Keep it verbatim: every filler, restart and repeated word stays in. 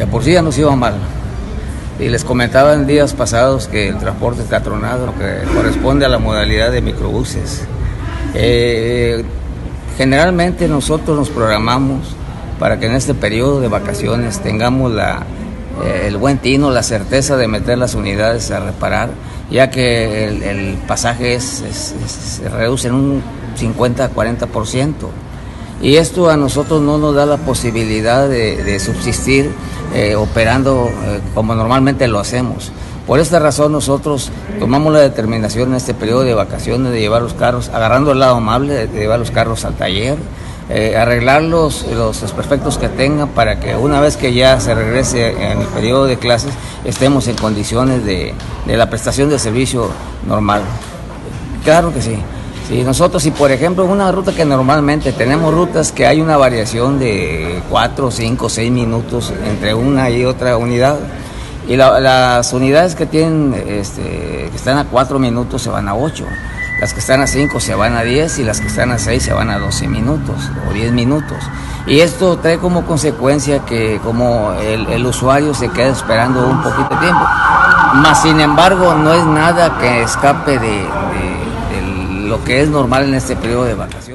por sí ya nos iba mal. Y les comentaba en días pasados que el transporte está tronado, lo que corresponde a la modalidad de microbuses. Eh, generalmente nosotros nos programamos para que en este periodo de vacaciones tengamos la, eh, el buen tino, la certeza de meter las unidades a reparar, ya que el, el pasaje es, es, es, se reduce en un cincuenta a cuarenta por ciento. Y esto a nosotros no nos da la posibilidad de, de subsistir eh, operando eh, como normalmente lo hacemos. Por esta razón nosotros tomamos la determinación en este periodo de vacaciones de llevar los carros, agarrando el lado amable, de, de llevar los carros al taller, eh, arreglar los, los desperfectos que tengan para que una vez que ya se regrese en el periodo de clases estemos en condiciones de, de la prestación del servicio normal. Claro que sí. Sí, nosotros, si por ejemplo una ruta que normalmente tenemos rutas que hay una variación de cuatro, cinco, seis minutos entre una y otra unidad, y la, las unidades que tienen, este, que están a cuatro minutos se van a ocho, las que están a cinco se van a diez y las que están a seis se van a doce minutos o diez minutos. Y esto trae como consecuencia que como el, el usuario se queda esperando un poquito de tiempo, más sin embargo no es nada que escape de, de lo que es normal en este periodo de vacaciones.